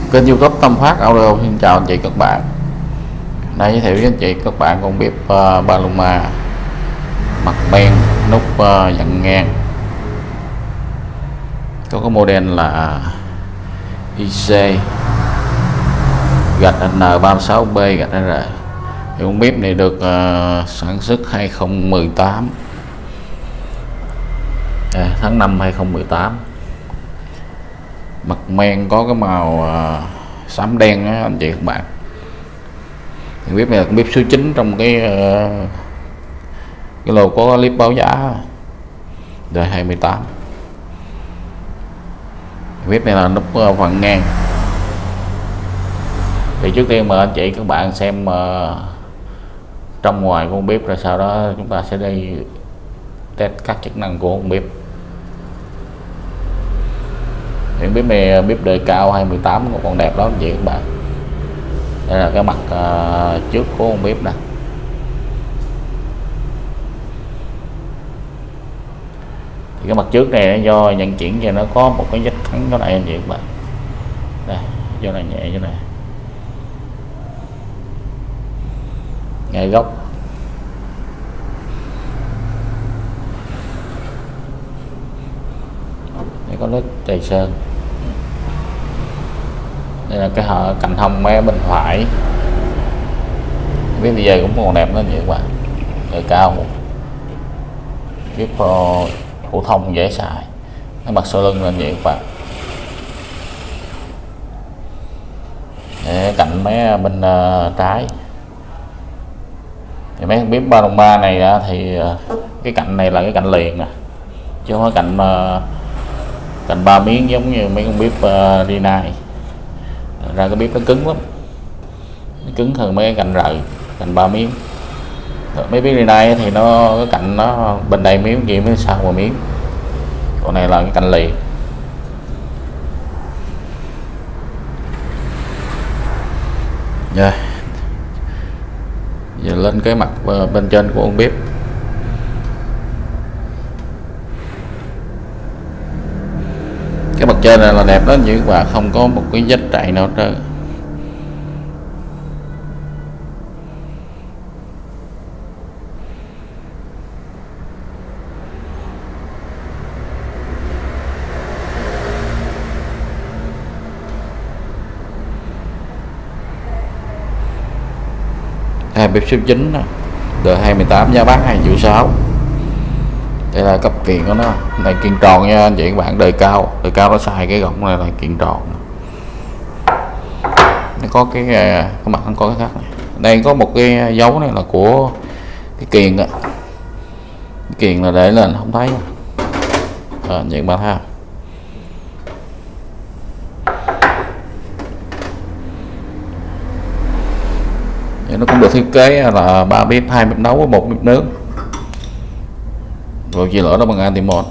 Kênh YouTube Tâm Phát Audio xin chào anh chị các bạn. Đây giới thiệu với anh chị các bạn con bếp Paloma mặt ben nút dặn ngang, có cái model là IC gạch N36B gạch R. Thì con bếp này được sản xuất 2018 tháng 5 2018. Mặt men có cái màu xám đen á anh chị các bạn. Thì bếp này là bếp số 9 trong cái lô có clip báo giá đời 28. Bếp này là nút phần ngang. Thì trước tiên mời anh chị các bạn xem trong ngoài con bếp, rồi sau đó chúng ta sẽ đi test các chức năng của con bếp. Thì bếp này bếp đời cao 2018 còn đẹp đó anh chị các bạn. Đây là cái mặt trước của con bếp nè. Thì cái mặt trước này do nhận chuyển cho nó có một cái vết cắn chỗ này anh chị các bạn. Đây, chỗ này nhẹ chỗ này. Ngay góc. Đây có lớp tầy sơn. Đây là cái cạnh hông mé bên phải. Bếp bây giờ cũng còn đẹp đó anh chị các bạn. Đời cao, bếp phổ thông dễ xài. Cái mặt sau lưng là anh chị các bạn. Để cạnh mé bên trái. Thì mấy bếp Paloma này thì cái cạnh này là cái cạnh liền nè, chứ không có cạnh 3 miếng giống như mấy con bếp Rinnai. Ra cái bếp nó cứng lắm, nó cứng hơn mấy cái cạnh rời, cạnh 3 miếng. Mấy bếp Rinnai thì nó cái cạnh nó bên đây miếng kia mới sau một miếng, còn này là cái cạnh liền. Rồi giờ lên cái mặt bên trên của con bếp. Cái mặt trên này là đẹp đó chứ và không có một cái vết trầy nào hết trơn. Bếp số 9 đời 28 giá bán 2.600.000. Đây là cấp kiềng của nó, này kiềng tròn nha anh chị các bạn. Đời cao nó xài cái gọng này là kiềng tròn. Nó có cái mặt không có cái khác này. Đây có một cái dấu này là của cái kiềng đó. Cái kiềng là để lên không thấy. Anh chị các bạn thấy không? Nó cũng được thiết kế là 3 bếp, 2 bếp nấu với 1 bếp nướng. Rồi chia lửa đó bằng anti-mode.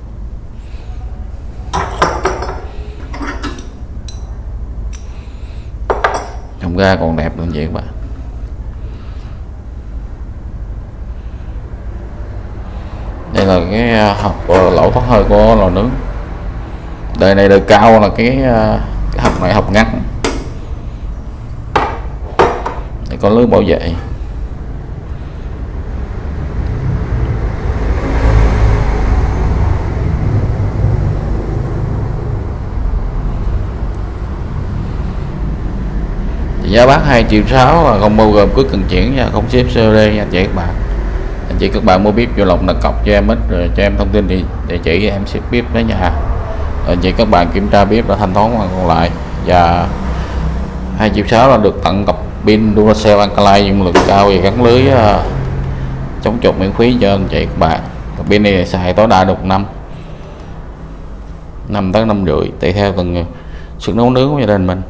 Trồng ra còn đẹp luôn vậy các bạn. Đây là cái hộc lỗ thoát hơi của lò nướng. Đời này đời cao là cái hộc này hộc ngắn. Đây có lưới bảo vệ. Giá bán 2.600.000 là không bao gồm cước cần chuyển nha, không xếp COD nha anh chị các bạn. Anh chị các bạn mua bếp vô lòng là cọc cho em ít, rồi cho em thông tin địa chỉ em ship bếp đến nhà. Rồi anh chị các bạn kiểm tra bếp là thanh toán còn lại. Và 2.600.000 là được tặng cặp pin Duracell Alkaline dung lượng cao và gắn lưới chống trục miễn phí cho anh chị các bạn. Cặp pin này xài tối đa được 5 tới 5 rưỡi tùy theo từng sự nấu nướng của gia đình mình.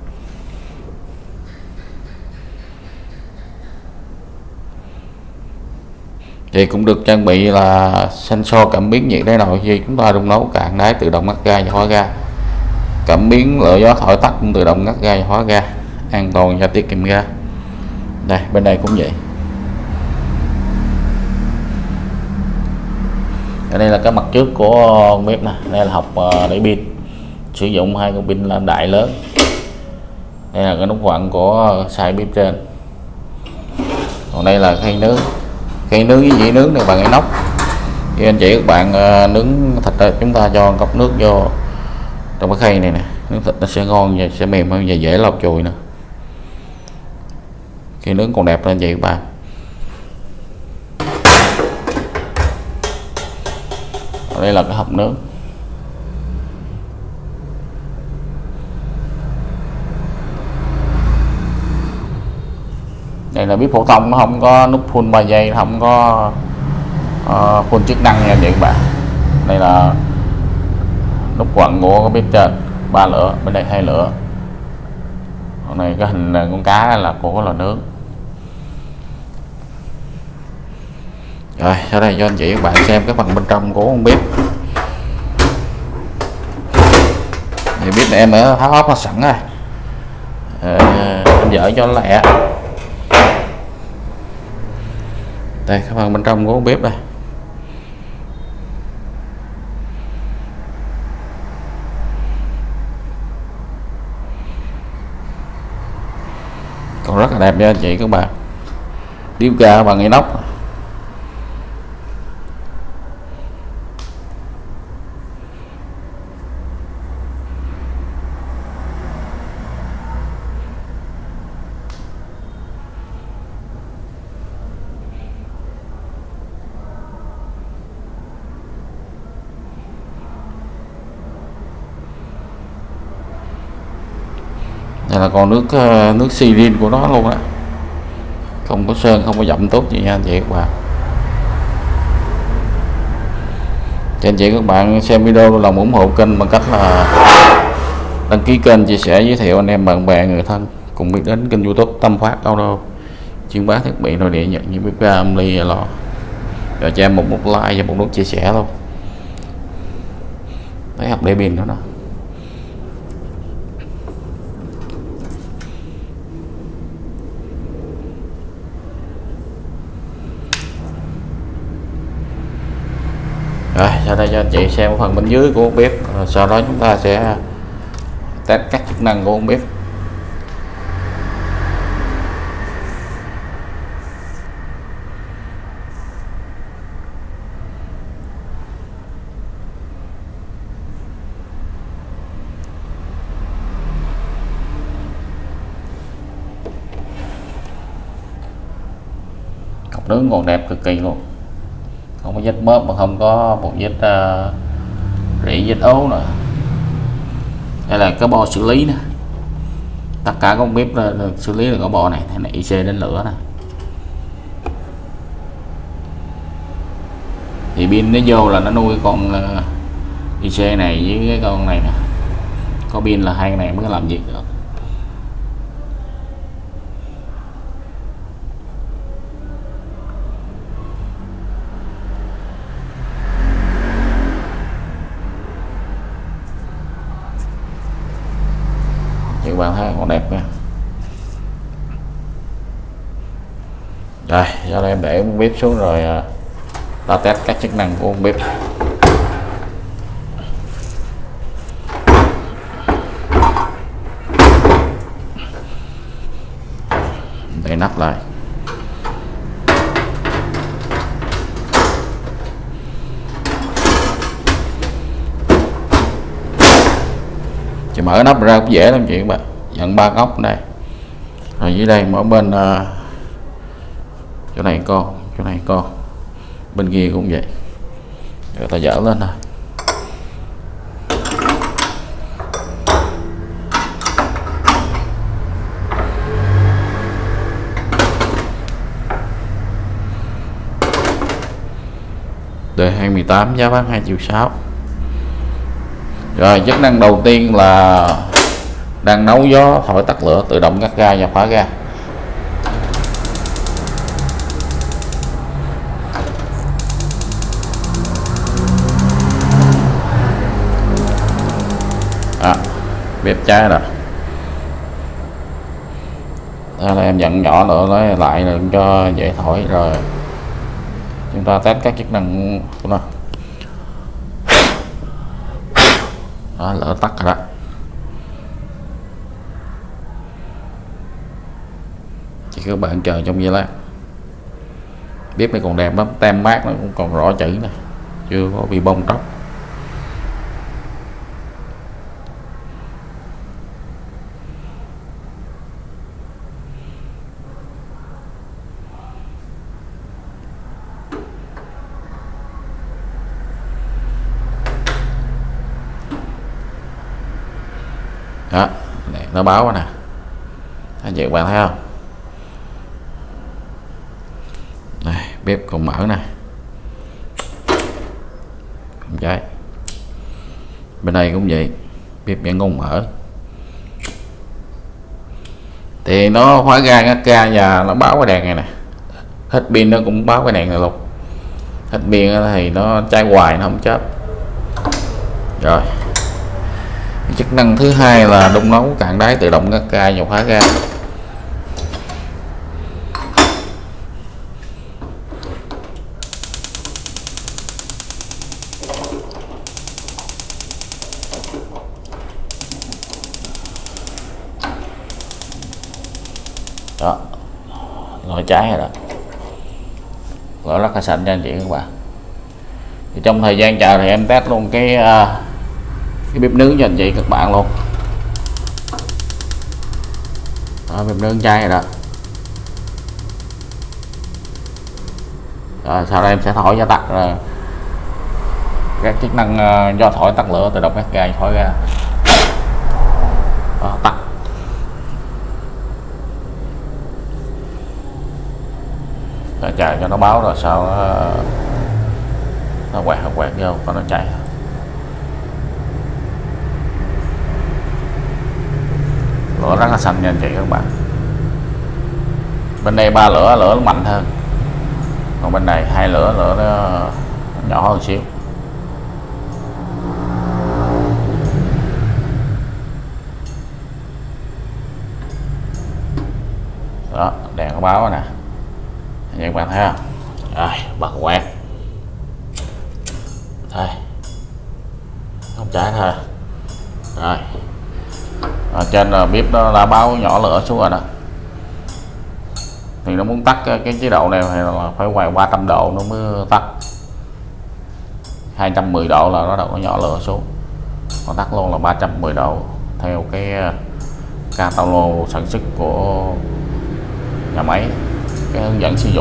Thì cũng được trang bị là sensor cảm biến nhiệt đáy nồi khi chúng ta đun nấu, cạn đáy tự động ngắt ga và khóa ga. Cảm biến lửa gió thổi tắt cũng tự động ngắt ga và khóa ga, an toàn và tiết kiệm ga. Đây bên đây cũng vậy. Ở đây là cái mặt trước của bếp nè, đây là hộc để pin, sử dụng 2 con pin là đại lớn. Đây là cái nút quặn của xài bếp trên. Còn đây là khay nướng với dĩa nướng này bằng inox. Khi anh chị các bạn nướng thịt, chúng ta cho cốc nước vô trong cái khay này nè, nướng thịt nó sẽ ngon và sẽ mềm hơn và dễ lau chùi nữa. Khi nướng còn đẹp lên anh chị các bạn. Đây là cái hộp nướng. Đây là bếp phổ thông, nó không có nút full 3 giây, không có full chức năng nha anh chị các bạn. Đây là nút quặn của cái bếp trên, 3 lửa, bên đây 2 lửa. Còn này cái hình con cá là của cái lò nướng. Rồi sau đây cho anh chị các bạn xem cái phần bên trong của con bếp. Thì bếp này em đã tháo ốp nó sẵn rồi, em dỡ cho nó lẹ. Đây cái phần bên trong của con bếp đây. Còn rất là đẹp nha anh chị các bạn. Điếu ga bằng inox. Đây là còn nước xi rin của nó luôn á, không có sơn, không có dặm tốt gì nha anh chị các bạn. Cho anh chị các bạn xem video lòng ủng hộ kênh bằng cách là đăng ký kênh, chia sẻ, giới thiệu anh em bạn bè người thân cùng biết đến kênh YouTube Tâm Phát Auto, chuyên bán thiết bị nội địa Nhật như bếp ga, âm ly, lò. Rồi cho em một like và một nút chia sẻ luôn. Thấy hộp để pin đó nè. Rồi sau đây cho anh chị xem phần bên dưới của con bếp, sau đó chúng ta sẽ test các chức năng của con bếp. Cọc nướng còn đẹp cực kỳ luôn, không có vết mớp mà không có một vết rỉ, vết ố nữa. Đây là cái bo xử lý nè, tất cả con bếp được xử lý được cái bo này, thế này IC đến lửa nè. Thì pin nó vô là nó nuôi con IC này với cái con này nè, có pin là hai cái này mới làm việc được. Các bạn thấy còn đẹp nha. Rồi do đây em để con bếp xuống rồi ta test các chức năng của con bếp. Để nắp lại. Chỉ mở nắp ra cũng dễ lắm chị các bạn, nhận 3 góc đây, rồi dưới đây mỗi bên chỗ này con, chỗ này con, bên kia cũng vậy. Rồi ta dỡ lên thôi. Đời 2018, giá bán 2,6 triệu. Rồi chức năng đầu tiên là đang nấu gió thổi tắt lửa, tự động ngắt ga và khóa ga. Bếp cháy rồi. Đây là em dặn nhỏ nữa lấy lại đừng cho dễ thổi. Rồi chúng ta test các chức năng của nó. Đó, lửa tắt rồi đó. các bạn chờ trong giây lát. Bếp này còn đẹp lắm, tem mát nó cũng còn rõ chữ nè, chưa có bị bong tróc. Đó, nó báo nè, anh chị bạn thấy không? Này, bếp còn mở nè, không cháy. Bên đây cũng vậy, bếp vẫn còn mở. Thì nó khóa ga ngắt ga và nó báo cái đèn này nè, hết pin nó cũng báo cái đèn này luôn. Hết pin thì nó cháy hoài, nó không chớp. Rồi, chức năng thứ hai là đun nấu cạn đáy tự động ngắt ga và khóa ga. Đó, ngồi cháy rồi đó, gọi rất là xanh cho anh chị các bạn. Thì trong thời gian chờ thì em test luôn cái bếp nướng cho anh chị các bạn luôn. Đó, bếp nướng cháy rồi đó. Rồi sau đây em sẽ thổi và tắt các chức năng do thổi tắt lửa tự động ngắt ga thổi ra. Đó, tắt. Rồi chờ cho nó báo rồi sau nó quẹt vô còn nó chạy. Lửa rất là xanh nha anh chị các bạn. Bên đây 3 lửa, lửa nó mạnh hơn, còn bên này 2 lửa, lửa nó nhỏ hơn xíu. Đó, đèn nó báo nè, các bạn thấy không? Rồi bật quẹt đây, không cháy thôi. Rồi ở trên là bếp nó đã báo nhỏ lửa xuống rồi đó. Thì nó muốn tắt cái chế độ này thì là phải ngoài 300 độ nó mới tắt, 210 độ là nó đầu nó nhỏ lửa xuống, còn tắt luôn là 310 độ theo cái catalog sản xuất của nhà máy, cái hướng dẫn sử dụng.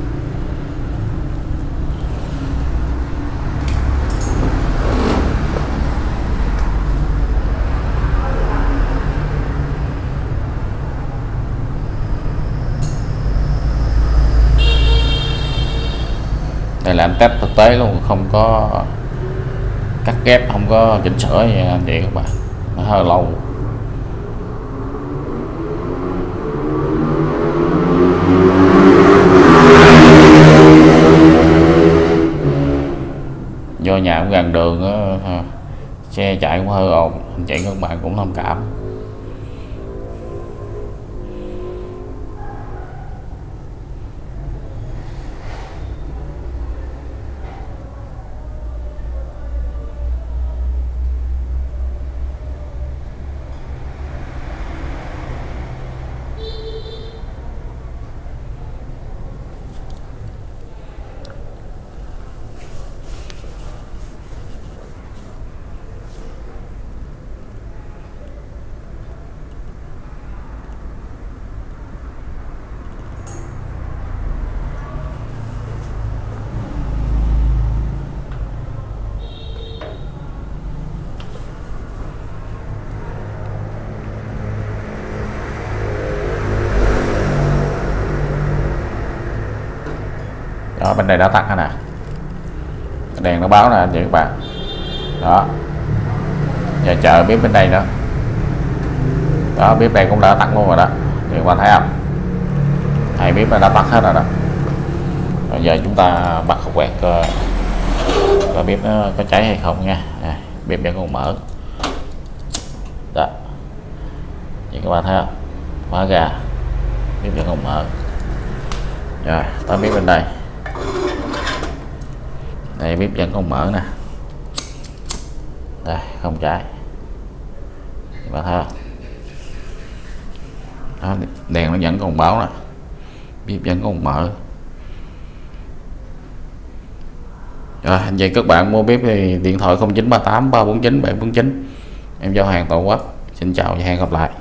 Đây là anh test thực tế luôn, không có cắt ghép, không có chỉnh sửa gì anh chị các bạn, nó hơi lâu. Do nhà cũng gần đường đó, xe chạy cũng hơi ồn, anh chị các bạn cũng thông cảm. Đó, bên đây đã tắt nè, đèn nó báo nè anh chị các bạn. Đó, giờ chờ bếp bên đây nữa. Đó, bếp đây cũng đã tắt luôn rồi đó, thì các bạn thấy không, hai bếp đã tắt hết rồi đó. Rồi giờ chúng ta bật hộp quẹt coi bếp nó có cháy hay không nha. Bếp vẫn còn mở đó, thì các bạn thấy không, khóa ga, bếp vẫn còn mở. Rồi tới bếp bên đây, đây bếp vẫn còn mở nè, đây không cháy, các bạn thấy không? Đó, đèn nó vẫn còn báo nè, bếp vẫn còn mở. Rồi anh chị các bạn mua bếp thì điện thoại 0938 349 749, em giao hàng toàn quốc. Xin chào và hẹn gặp lại.